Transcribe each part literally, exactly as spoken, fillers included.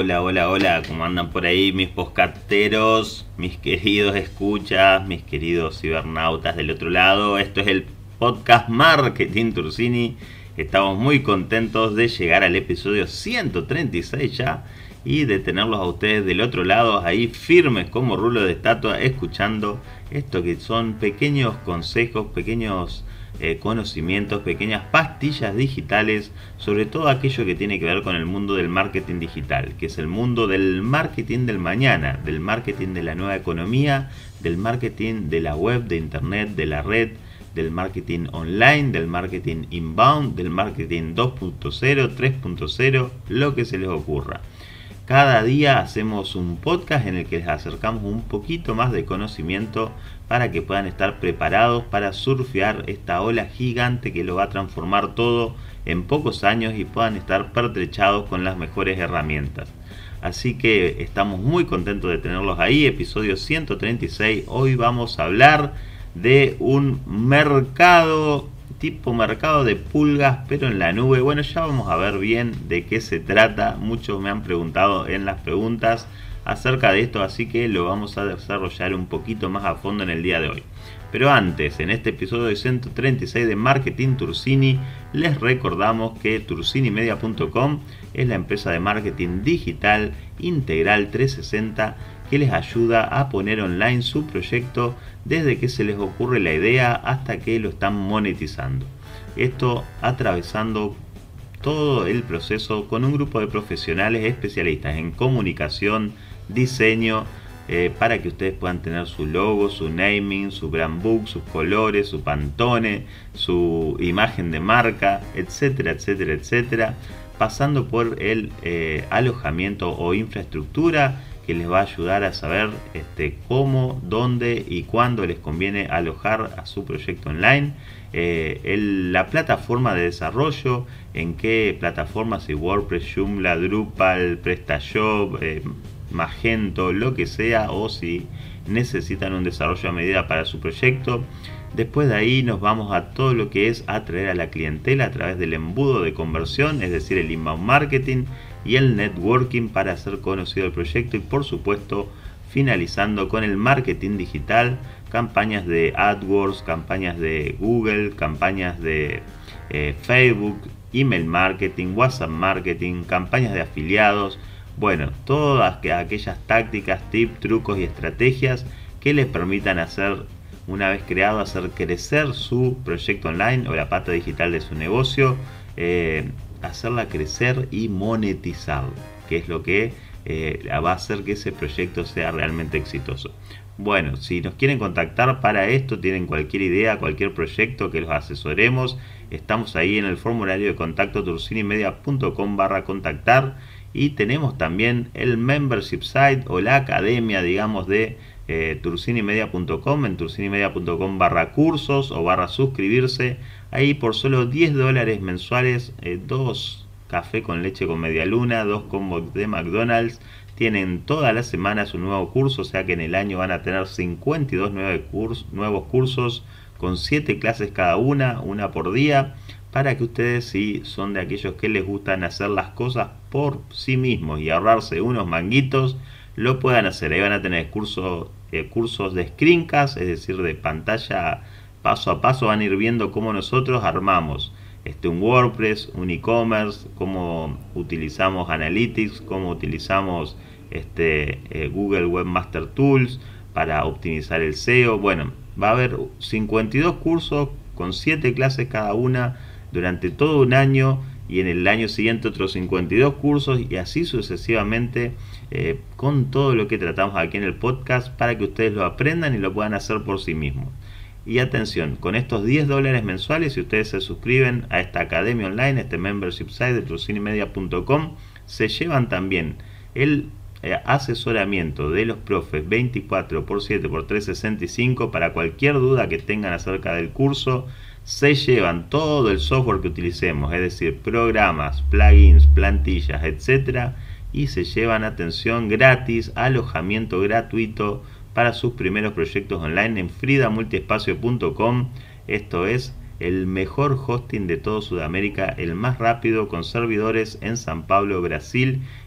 Hola, hola, hola, ¿cómo andan por ahí mis podcasteros, mis queridos escuchas, mis queridos cibernautas del otro lado? Esto es el podcast Marketing Tursini. Estamos muy contentos de llegar al episodio ciento treinta y seis ya y de tenerlos a ustedes del otro lado, ahí firmes como rulo de estatua, escuchando esto que son pequeños consejos, pequeños eh, conocimientos, pequeñas pastillas digitales sobre todo aquello que tiene que ver con el mundo del marketing digital, que es el mundo del marketing del mañana, del marketing de la nueva economía, del marketing de la web, de internet, de la red, del marketing online, del marketing inbound, del marketing dos punto cero, tres punto cero, lo que se les ocurra. Cada día hacemos un podcast en el que les acercamos un poquito más de conocimiento para que puedan estar preparados para surfear esta ola gigante que lo va a transformar todo en pocos años y puedan estar pertrechados con las mejores herramientas. Así que estamos muy contentos de tenerlos ahí, episodio ciento treinta y seis. Hoy vamos a hablar de un mercado, tipo mercado de pulgas, pero en la nube. Bueno, ya vamos a ver bien de qué se trata. Muchos me han preguntado en las preguntas acerca de esto, así que lo vamos a desarrollar un poquito más a fondo en el día de hoy. Pero antes, en este episodio de ciento treinta y seis de Marketing Tursini, les recordamos que tursini media punto com es la empresa de marketing digital integral trescientos sesenta que les ayuda a poner online su proyecto desde que se les ocurre la idea hasta que lo están monetizando. Esto atravesando todo el proceso con un grupo de profesionales especialistas en comunicación, diseño, eh, para que ustedes puedan tener su logo, su naming, su brand book, sus colores, su pantone, su imagen de marca, etcétera, etcétera, etcétera, pasando por el eh, alojamiento o infraestructura que les va a ayudar a saber este, cómo, dónde y cuándo les conviene alojar a su proyecto online, eh, el, la plataforma de desarrollo, en qué plataformas, si WordPress, Joomla, Drupal, PrestaShop, eh, Magento, lo que sea, o si necesitan un desarrollo a medida para su proyecto. Después de ahí nos vamos a todo lo que es atraer a la clientela a través del embudo de conversión, es decir, el inbound marketing y el networking para hacer conocido el proyecto, y por supuesto finalizando con el marketing digital, campañas de AdWords, campañas de Google, campañas de eh, Facebook, email marketing, WhatsApp marketing, campañas de afiliados. Bueno, todas aquellas tácticas, tips, trucos y estrategias que les permitan hacer, una vez creado, hacer crecer su proyecto online o la pata digital de su negocio, eh, hacerla crecer y monetizarlo, que es lo que eh, va a hacer que ese proyecto sea realmente exitoso. Bueno, si nos quieren contactar para esto, tienen cualquier idea, cualquier proyecto que los asesoremos, estamos ahí en el formulario de contacto tursini media punto com barra contactar, y tenemos también el membership site o la academia, digamos, de eh, tursini media punto com, en tursini media punto com barra cursos o barra suscribirse. Ahí por solo diez dólares mensuales, eh, dos café con leche con media luna, dos combos de McDonald's, tienen todas las semanas un nuevo curso, o sea que en el año van a tener cincuenta y dos nueve curs, nuevos cursos con siete clases cada una, una por día, para que ustedes, si son de aquellos que les gustan hacer las cosas por sí mismos y ahorrarse unos manguitos, lo puedan hacer. Ahí van a tener curso, eh, cursos de screencast, es decir, de pantalla paso a paso, van a ir viendo cómo nosotros armamos este, un WordPress, un e-commerce, cómo utilizamos Analytics, cómo utilizamos este, eh, Google Webmaster Tools para optimizar el S E O. Bueno, va a haber cincuenta y dos cursos con siete clases cada una durante todo un año, y en el año siguiente otros cincuenta y dos cursos, y así sucesivamente, eh, con todo lo que tratamos aquí en el podcast para que ustedes lo aprendan y lo puedan hacer por sí mismos. Y atención, con estos diez dólares mensuales, si ustedes se suscriben a esta academia online, este membership site de tursini media punto com, se llevan también el eh, asesoramiento de los profes veinticuatro por siete por trescientos sesenta y cinco para cualquier duda que tengan acerca del curso. Se llevan todo el software que utilicemos, es decir, programas, plugins, plantillas, etcétera, y se llevan, atención, gratis, alojamiento gratuito para sus primeros proyectos online en frida multiespacio punto com. Esto es el mejor hosting de todo Sudamérica, el más rápido, con servidores en San Pablo, Brasil,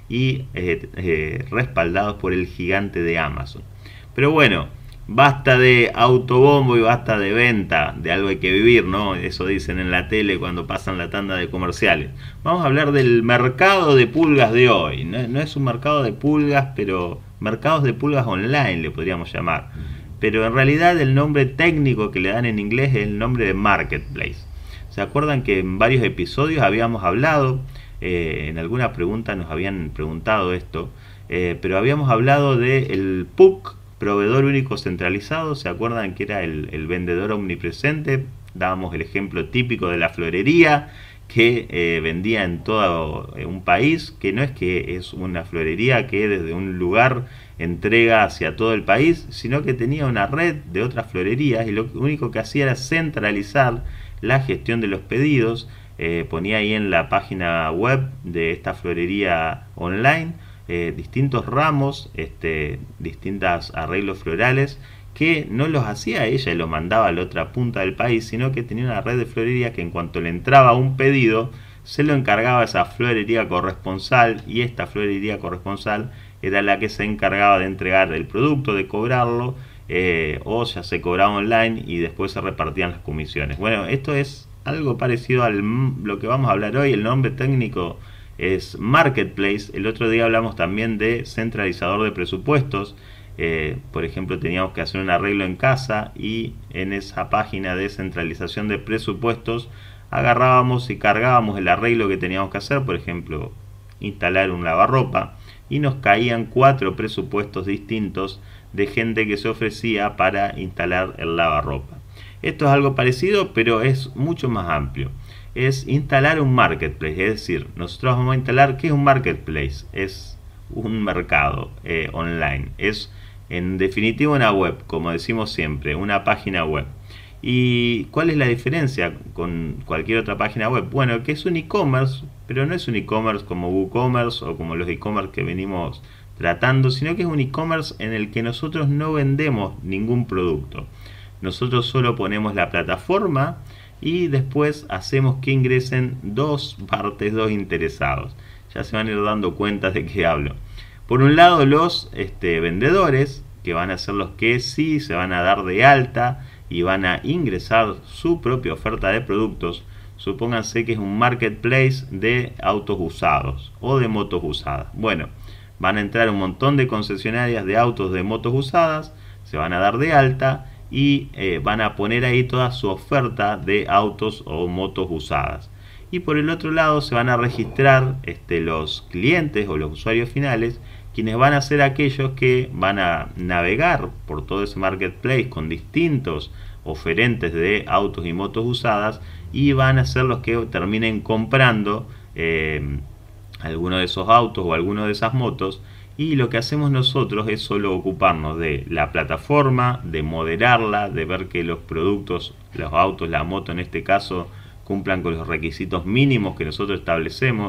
y eh, eh, respaldados por el gigante de Amazon. Pero bueno, basta de autobombo y basta de venta, de algo hay que vivir, ¿no? Eso dicen en la tele cuando pasan la tanda de comerciales. Vamos a hablar del mercado de pulgas de hoy. No, no es un mercado de pulgas, pero mercados de pulgas online le podríamos llamar. Pero en realidad el nombre técnico que le dan en inglés es el nombre de marketplace. ¿Se acuerdan que en varios episodios habíamos hablado, eh, en alguna pregunta nos habían preguntado esto, eh, pero habíamos hablado del P U C, proveedor único centralizado? ¿Se acuerdan que era el, el vendedor omnipresente? Dábamos el ejemplo típico de la florería que eh, vendía en todo un país, que no es que es una florería que desde un lugar entrega hacia todo el país, sino que tenía una red de otras florerías y lo único que hacía era centralizar la gestión de los pedidos. Eh, ponía ahí en la página web de esta florería online Eh, distintos ramos, este, distintos arreglos florales que no los hacía ella y los mandaba a la otra punta del país, sino que tenía una red de florería que en cuanto le entraba un pedido se lo encargaba a esa florería corresponsal, y esta florería corresponsal era la que se encargaba de entregar el producto, de cobrarlo, eh, o ya se cobraba online y después se repartían las comisiones. Bueno, esto es algo parecido a lo que vamos a hablar hoy. El nombre técnico es marketplace. El otro día hablamos también de centralizador de presupuestos. Eh, por ejemplo, teníamos que hacer un arreglo en casa y en esa página de centralización de presupuestos agarrábamos y cargábamos el arreglo que teníamos que hacer, por ejemplo, instalar un lavarropa, y nos caían cuatro presupuestos distintos de gente que se ofrecía para instalar el lavarropa. Esto es algo parecido, pero es mucho más amplio. Es instalar un marketplace, es decir, nosotros vamos a instalar, ¿qué es un marketplace? Es un mercado eh, online, es en definitiva una web, como decimos siempre, una página web. ¿Y cuál es la diferencia con cualquier otra página web? Bueno, que es un e-commerce, pero no es un e-commerce como WooCommerce o como los e-commerce que venimos tratando, sino que es un e-commerce en el que nosotros no vendemos ningún producto. Nosotros solo ponemos la plataforma y después hacemos que ingresen dos partes, dos interesados. Ya se van a ir dando cuenta de qué hablo. Por un lado, los este, vendedores, que van a ser los que sí se van a dar de alta y van a ingresar su propia oferta de productos. Supónganse que es un marketplace de autos usados o de motos usadas. Bueno, van a entrar un montón de concesionarias de autos, de motos usadas, se van a dar de alta y eh, van a poner ahí toda su oferta de autos o motos usadas. Y por el otro lado se van a registrar este, los clientes o los usuarios finales, quienes van a ser aquellos que van a navegar por todo ese marketplace con distintos oferentes de autos y motos usadas, y van a ser los que terminen comprando eh, alguno de esos autos o alguno de esas motos. Y lo que hacemos nosotros es solo ocuparnos de la plataforma, de moderarla, de ver que los productos, los autos, la moto en este caso, cumplan con los requisitos mínimos que nosotros establecemos.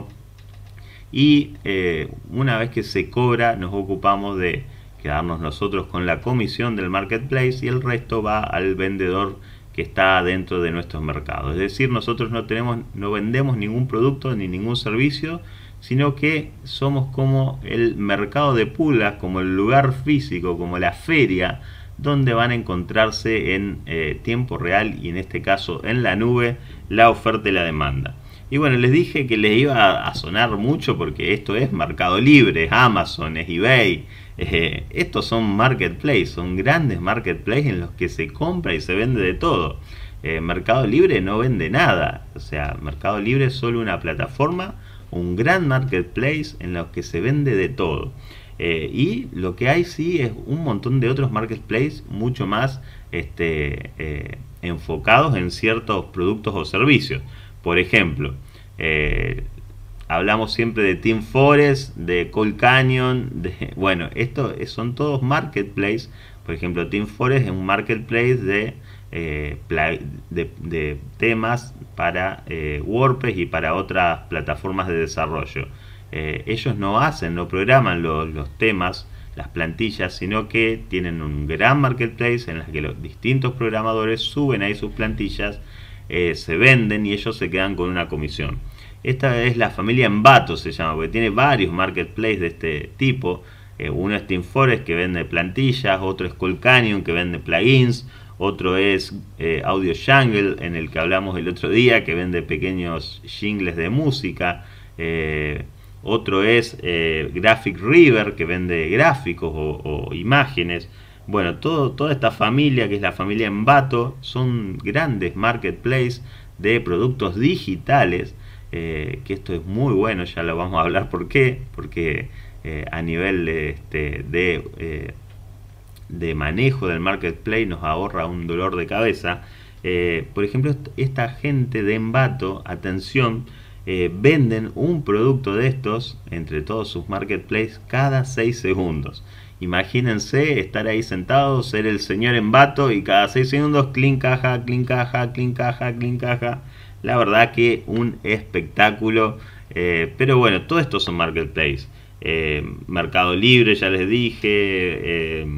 Y eh, una vez que se cobra, nos ocupamos de quedarnos nosotros con la comisión del marketplace y el resto va al vendedor que está dentro de nuestros mercados. Es decir, nosotros no tenemos, no vendemos ningún producto ni ningún servicio, sino que somos como el mercado de pulgas, como el lugar físico, como la feria, donde van a encontrarse en eh, tiempo real y en este caso en la nube la oferta y la demanda. Y bueno, les dije que les iba a sonar mucho porque esto es Mercado Libre, es Amazon, es eBay. Eh, estos son marketplaces, son grandes marketplaces en los que se compra y se vende de todo. Eh, Mercado Libre no vende nada, o sea, Mercado Libre es solo una plataforma, un gran marketplace en los que se vende de todo. Eh, y lo que hay sí es un montón de otros marketplaces mucho más este, eh, enfocados en ciertos productos o servicios. Por ejemplo, eh, hablamos siempre de Team Forest, de Cold Canyon, de, bueno, estos son todos marketplaces. Por ejemplo, Team Forest es un marketplace de, eh, de, de temas para eh, WordPress y para otras plataformas de desarrollo. Eh, ellos no hacen, no programan los, los temas, las plantillas, sino que tienen un gran marketplace en el que los distintos programadores suben ahí sus plantillas, eh, se venden y ellos se quedan con una comisión. Esta es la familia Envato, se llama, porque tiene varios marketplaces de este tipo. Eh, uno es Team Forest, que vende plantillas, otro es Cool Canyon, que vende plugins, otro es eh, Audio Jungle, en el que hablamos el otro día, que vende pequeños jingles de música. Eh, otro es eh, Graphic River, que vende gráficos o, o imágenes. Bueno, todo, toda esta familia, que es la familia Envato, son grandes marketplaces de productos digitales, eh, que esto es muy bueno, ya lo vamos a hablar por qué, porque eh, a nivel de, este, de, eh, de manejo del marketplace nos ahorra un dolor de cabeza. Eh, por ejemplo, esta gente de Envato, atención, eh, venden un producto de estos entre todos sus marketplaces cada seis segundos. Imagínense estar ahí sentado, ser el señor Envato y cada seis segundos clean caja, clean caja, clean caja, clean caja. La verdad que un espectáculo. Eh, pero bueno, todo esto son marketplaces. Eh, Mercado Libre, ya les dije. Eh,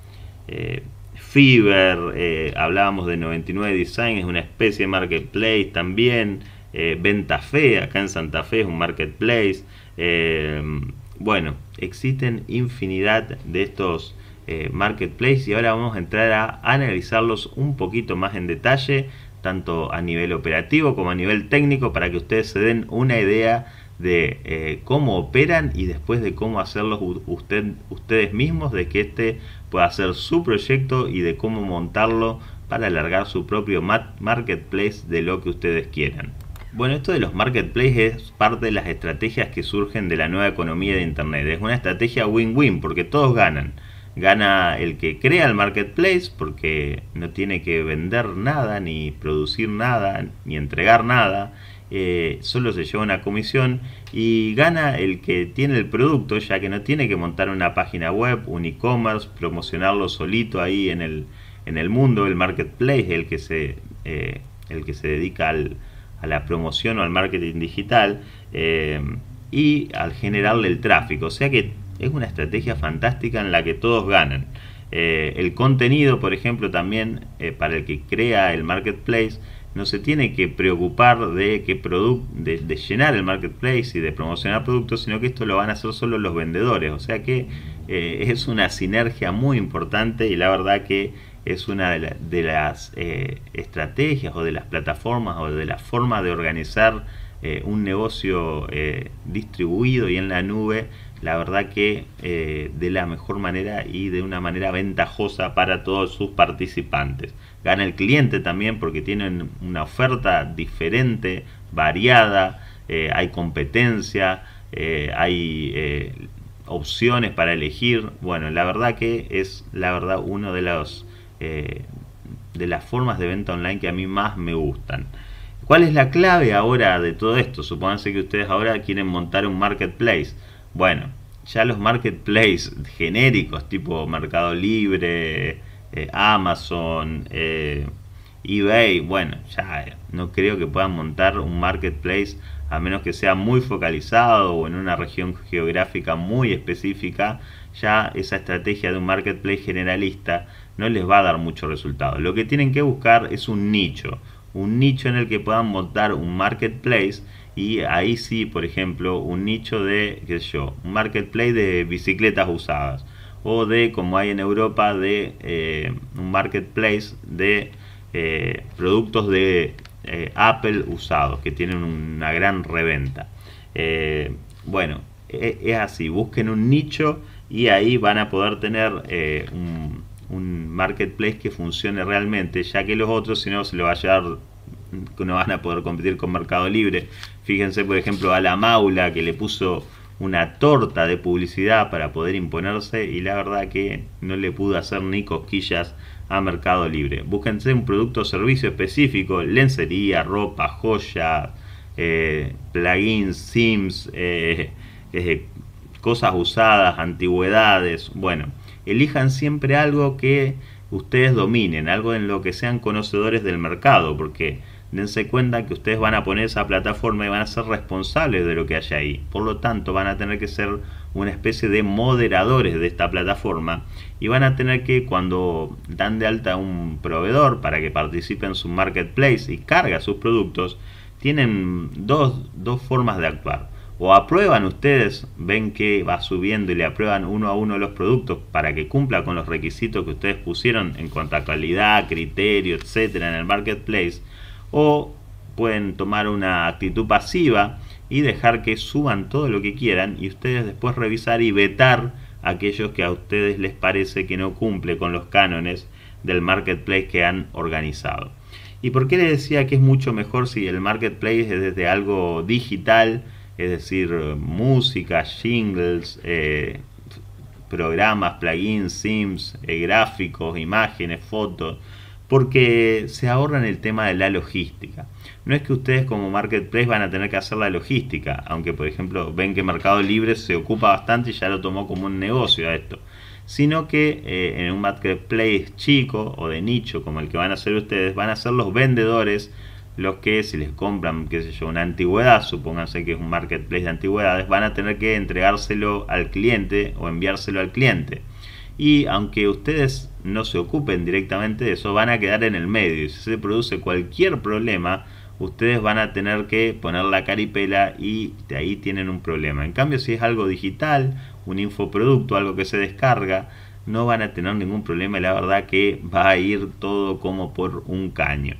eh, Fiverr, eh, hablábamos de noventa y nueve Design, es una especie de marketplace también. Eh, Venta Fe, acá en Santa Fe, es un marketplace. Eh, bueno, existen infinidad de estos eh, marketplaces y ahora vamos a entrar a analizarlos un poquito más en detalle, tanto a nivel operativo como a nivel técnico, para que ustedes se den una idea de eh, cómo operan y después de cómo hacerlos usted, ustedes mismos, de que este pueda ser su proyecto y de cómo montarlo para alargar su propio marketplace de lo que ustedes quieran. Bueno, esto de los marketplaces es parte de las estrategias que surgen de la nueva economía de Internet. Es una estrategia win-win porque todos ganan. Gana el que crea el marketplace porque no tiene que vender nada, ni producir nada, ni entregar nada. Eh, solo se lleva una comisión, y gana el que tiene el producto, ya que no tiene que montar una página web, un e-commerce, promocionarlo solito ahí en el, en el mundo. El marketplace, el que se, eh, el que se dedica al a la promoción o al marketing digital, eh, y al generarle el tráfico. O sea que es una estrategia fantástica en la que todos ganan. Eh, el contenido, por ejemplo, también eh, para el que crea el marketplace, no se tiene que preocupar de, que de, de llenar el marketplace y de promocionar productos, sino que esto lo van a hacer solo los vendedores. O sea que eh, es una sinergia muy importante, y la verdad que es una de, la, de las eh, estrategias o de las plataformas o de la forma de organizar eh, un negocio eh, distribuido y en la nube, la verdad que eh, de la mejor manera y de una manera ventajosa para todos sus participantes. Gana el cliente también porque tienen una oferta diferente, variada, eh, hay competencia, eh, hay eh, opciones para elegir. Bueno, la verdad que es la verdad uno de los Eh, de las formas de venta online que a mí más me gustan. ¿Cuál es la clave ahora de todo esto? Supónganse que ustedes ahora quieren montar un marketplace. Bueno, ya los marketplaces genéricos tipo Mercado Libre, eh, Amazon, eh, eBay, bueno, ya no creo que puedan montar un marketplace a menos que sea muy focalizado o en una región geográfica muy específica. Ya esa estrategia de un marketplace generalista no les va a dar mucho resultado. Lo que tienen que buscar es un nicho, un nicho en el que puedan montar un marketplace, y ahí sí, por ejemplo, un nicho de, qué sé yo, un marketplace de bicicletas usadas, o de, como hay en Europa, de eh, un marketplace de eh, productos de eh, Apple usados, que tienen una gran reventa. Eh, bueno, es, es así, busquen un nicho y ahí van a poder tener eh, un, un marketplace que funcione realmente, ya que los otros, si no, se lo va a llevar, no van a poder competir con Mercado Libre. Fíjense, por ejemplo, a La Maula, que le puso una torta de publicidad para poder imponerse, y la verdad que no le pudo hacer ni cosquillas a Mercado Libre. Búsquense un producto o servicio específico: lencería, ropa, joya, eh, plugins, sims, eh, eh, cosas usadas, antigüedades. Bueno, elijan siempre algo que ustedes dominen, algo en lo que sean conocedores del mercado, porque dense cuenta que ustedes van a poner esa plataforma y van a ser responsables de lo que haya ahí. Por lo tanto, van a tener que ser una especie de moderadores de esta plataforma, y van a tener que, cuando dan de alta a un proveedor para que participe en su marketplace y carga sus productos, tienen dos, dos formas de actuar. O aprueban ustedes, ven que va subiendo y le aprueban uno a uno los productos para que cumpla con los requisitos que ustedes pusieron en cuanto a calidad, criterio, etcétera en el marketplace. O pueden tomar una actitud pasiva y dejar que suban todo lo que quieran y ustedes después revisar y vetar a aquellos que a ustedes les parece que no cumple con los cánones del marketplace que han organizado. ¿Y por qué les decía que es mucho mejor si el marketplace es desde algo digital? Es decir, música, jingles, eh, programas, plugins, sims, eh, gráficos, imágenes, fotos, porque se ahorran el tema de la logística. No es que ustedes como marketplace van a tener que hacer la logística, aunque por ejemplo ven que Mercado Libre se ocupa bastante y ya lo tomó como un negocio a esto, sino que eh, en un marketplace chico o de nicho como el que van a hacer ustedes, van a ser los vendedores los que si les compran, qué sé yo, una antigüedad, supónganse que es un marketplace de antigüedades, van a tener que entregárselo al cliente o enviárselo al cliente. Y aunque ustedes no se ocupen directamente de eso, van a quedar en el medio. Y si se produce cualquier problema, ustedes van a tener que poner la caripela y de ahí tienen un problema. En cambio, si es algo digital, un infoproducto, algo que se descarga, no van a tener ningún problema y la verdad que va a ir todo como por un caño.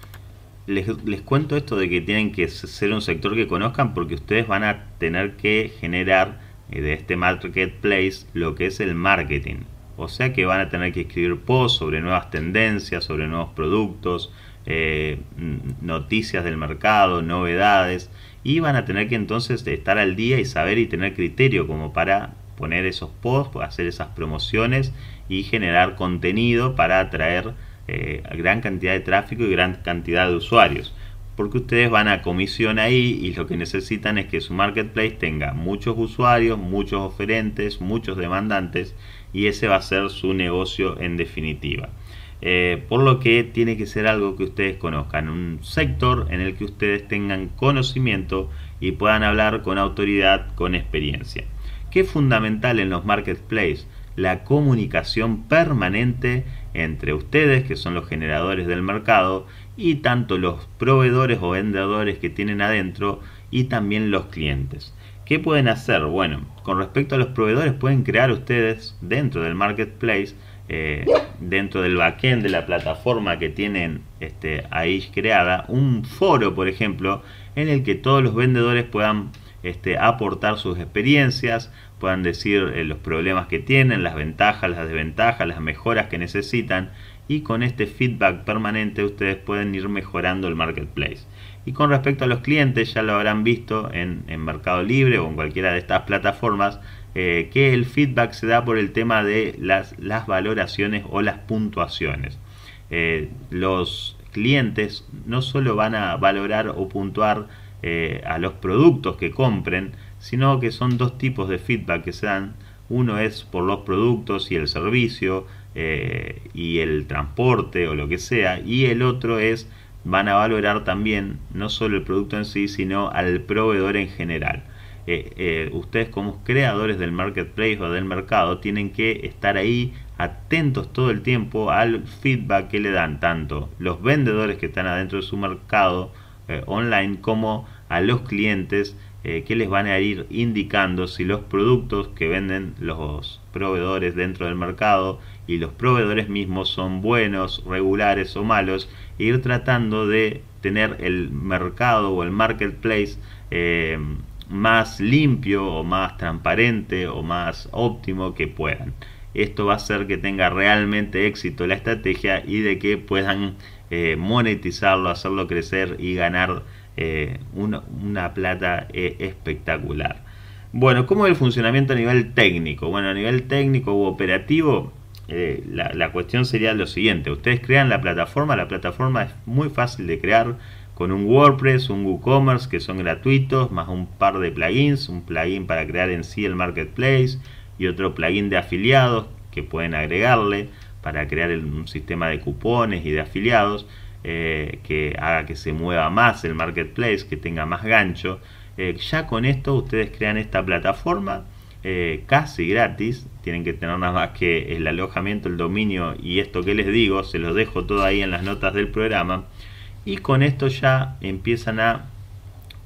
Les, les cuento esto de que tienen que ser un sector que conozcan porque ustedes van a tener que generar eh, de este marketplace lo que es el marketing. O sea que van a tener que escribir posts sobre nuevas tendencias, sobre nuevos productos, eh, noticias del mercado, novedades. Y van a tener que entonces estar al día y saber y tener criterio como para poner esos posts, hacer esas promociones y generar contenido para atraer Eh, gran cantidad de tráfico y gran cantidad de usuarios, porque ustedes van a comisión ahí y lo que necesitan es que su marketplace tenga muchos usuarios, muchos oferentes, muchos demandantes y ese va a ser su negocio en definitiva. Eh, por lo que tiene que ser algo que ustedes conozcan, un sector en el que ustedes tengan conocimiento y puedan hablar con autoridad, con experiencia. ¿Qué es fundamental en los marketplaces? La comunicación permanente entre ustedes, que son los generadores del mercado, y tanto los proveedores o vendedores que tienen adentro y también los clientes. ¿Qué pueden hacer? Bueno, con respecto a los proveedores, pueden crear ustedes dentro del marketplace, eh, dentro del backend de la plataforma que tienen este, ahí creada, un foro, por ejemplo, en el que todos los vendedores puedan este, aportar sus experiencias, puedan decir eh, los problemas que tienen, las ventajas, las desventajas, las mejoras que necesitan, y con este feedback permanente ustedes pueden ir mejorando el marketplace. Y con respecto a los clientes, ya lo habrán visto en, en Mercado Libre o en cualquiera de estas plataformas, eh, que el feedback se da por el tema de las, las valoraciones o las puntuaciones. Eh, los clientes no solo van a valorar o puntuar eh, a los productos que compren, sino que son dos tipos de feedback que se dan. Uno es por los productos y el servicio eh, y el transporte o lo que sea, y el otro es, van a valorar también no solo el producto en sí, sino al proveedor en general. Eh, eh, ustedes como creadores del marketplace o del mercado tienen que estar ahí atentos todo el tiempo al feedback que le dan tanto los vendedores que están adentro de su mercado eh, online como a los clientes, Eh, que les van a ir indicando si los productos que venden los proveedores dentro del mercado y los proveedores mismos son buenos, regulares o malos, e ir tratando de tener el mercado o el marketplace eh, más limpio o más transparente o más óptimo que puedan. Esto va a hacer que tenga realmente éxito la estrategia y de que puedan eh, monetizarlo, hacerlo crecer y ganar Eh, una, una plata eh, espectacular. Bueno, ¿cómo es el funcionamiento a nivel técnico? Bueno, a nivel técnico u operativo, eh, la, la cuestión sería lo siguiente. Ustedes crean la plataforma, la plataforma es muy fácil de crear con un WordPress, un WooCommerce que son gratuitos, más un par de plugins, un plugin para crear en sí el marketplace y otro plugin de afiliados que pueden agregarle para crear el, un sistema de cupones y de afiliados. Eh, que haga que se mueva más el marketplace, que tenga más gancho. Eh, ya con esto ustedes crean esta plataforma eh, casi gratis. Tienen que tener nada más que el alojamiento, el dominio y esto que les digo, se los dejo todo ahí en las notas del programa. Y con esto ya empiezan a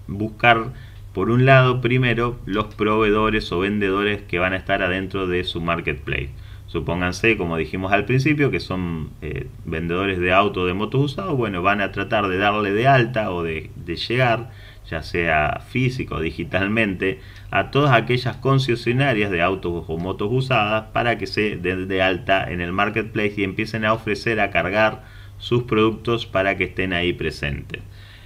buscar, por un lado, primero los proveedores o vendedores que van a estar adentro de su marketplace. Supónganse, como dijimos al principio, que son eh, vendedores de autos, de motos usados. Bueno, van a tratar de darle de alta o de, de llegar, ya sea físico o digitalmente, a todas aquellas concesionarias de autos o motos usadas para que se den de alta en el marketplace y empiecen a ofrecer, a cargar sus productos para que estén ahí presentes.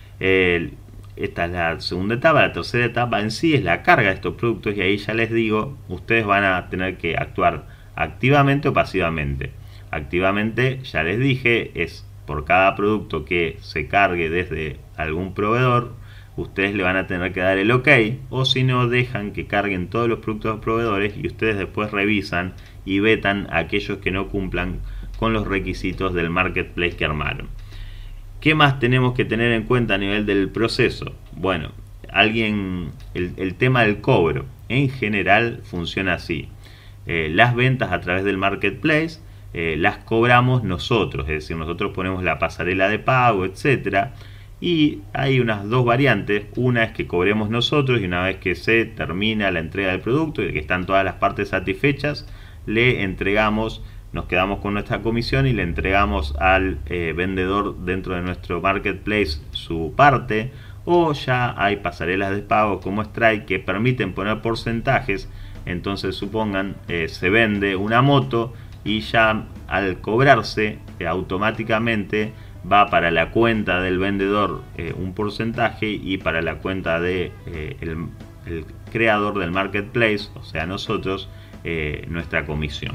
Eh, esta es la segunda etapa. La tercera etapa en sí es la carga de estos productos, y ahí ya les digo, ustedes van a tener que actuar activamente o pasivamente. Activamente, ya les dije, es por cada producto que se cargue desde algún proveedor, ustedes le van a tener que dar el ok, o si no, dejan que carguen todos los productos de los proveedores y ustedes después revisan y vetan a aquellos que no cumplan con los requisitos del marketplace que armaron. ¿Qué más tenemos que tener en cuenta a nivel del proceso? Bueno, alguien, el, el tema del cobro en general funciona así. Eh, las ventas a través del marketplace eh, las cobramos nosotros, es decir, nosotros ponemos la pasarela de pago, etcétera. Y hay unas dos variantes. Una es que cobremos nosotros, y una vez que se termina la entrega del producto y que están todas las partes satisfechas, le entregamos, nos quedamos con nuestra comisión y le entregamos al eh, vendedor dentro de nuestro marketplace su parte. O ya hay pasarelas de pago como Stripe que permiten poner porcentajes. Entonces, supongan, eh, se vende una moto y ya al cobrarse eh, automáticamente va para la cuenta del vendedor eh, un porcentaje, y para la cuenta de eh, el, el creador del marketplace, o sea nosotros, eh, nuestra comisión.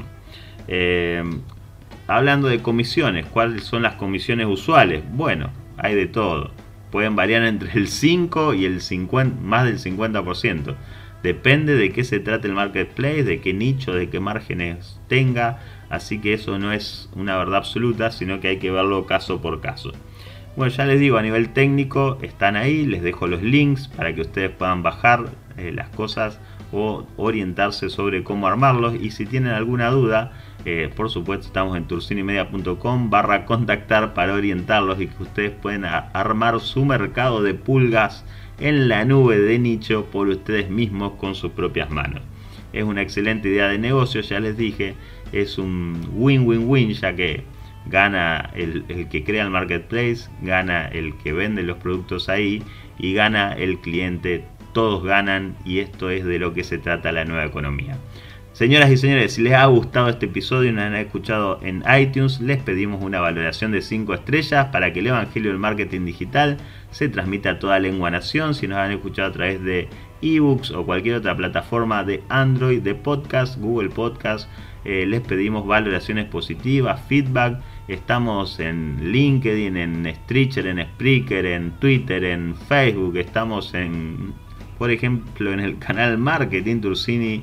Eh, hablando de comisiones, ¿cuáles son las comisiones usuales? Bueno, hay de todo. Pueden variar entre el cinco y el cincuenta, más del cincuenta por ciento. Depende de qué se trate el marketplace, de qué nicho, de qué márgenes tenga. Así que eso no es una verdad absoluta, sino que hay que verlo caso por caso. Bueno, ya les digo, a nivel técnico están ahí, les dejo los links para que ustedes puedan bajar eh, las cosas o orientarse sobre cómo armarlos. Y si tienen alguna duda, eh, por supuesto estamos en tursinimedia punto com barra contactar para orientarlos y que ustedes pueden armar su mercado de pulgas en la nube de nicho por ustedes mismos con sus propias manos. Es una excelente idea de negocio, ya les dije, es un win-win-win, ya que gana el, el que crea el marketplace, gana el que vende los productos ahí y gana el cliente. Todos ganan, y esto es de lo que se trata la nueva economía. Señoras y señores, si les ha gustado este episodio y nos han escuchado en iTunes, les pedimos una valoración de cinco estrellas para que el Evangelio del Marketing Digital se transmita a toda lengua nación. Si nos han escuchado a través de ebooks o cualquier otra plataforma de Android, de podcast, Google Podcast, eh, les pedimos valoraciones positivas, feedback. Estamos en LinkedIn, en Stitcher, en Spreaker, en Twitter, en Facebook. Estamos en, por ejemplo, en el canal Marketing Tursini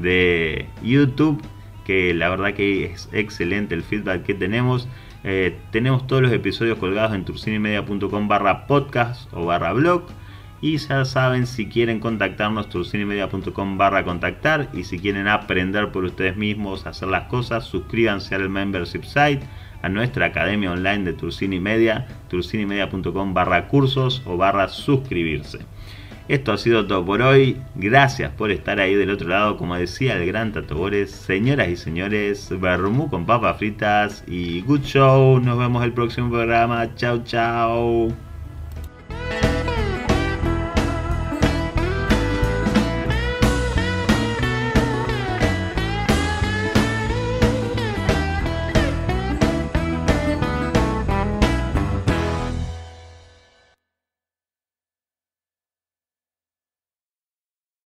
de YouTube, que la verdad que es excelente el feedback que tenemos. Eh, tenemos todos los episodios colgados en tursinimedia punto com barra podcast o barra blog. Y ya saben, si quieren contactarnos, tursinimedia punto com barra contactar. Y si quieren aprender por ustedes mismos a hacer las cosas, suscríbanse al membership site, a nuestra academia online de Tursini Media, tursinimedia punto com barra cursos o barra suscribirse. Esto ha sido todo por hoy. Gracias por estar ahí del otro lado. Como decía el gran Tato Bores, señoras y señores, vermú con papas fritas y good show. Nos vemos el próximo programa. Chao, chao.